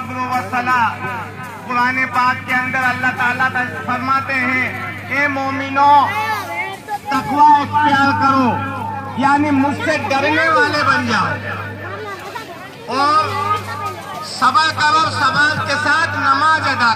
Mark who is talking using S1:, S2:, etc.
S1: सब्र व सलाह। कुरान पाक के अंदर अल्लाह ताला फरमाते हैं, ए मोमिनो तकवा इख्तियार करो, यानी मुझसे डरने वाले बन जाओ और सब्र करो, सब्र के साथ नमाज अदा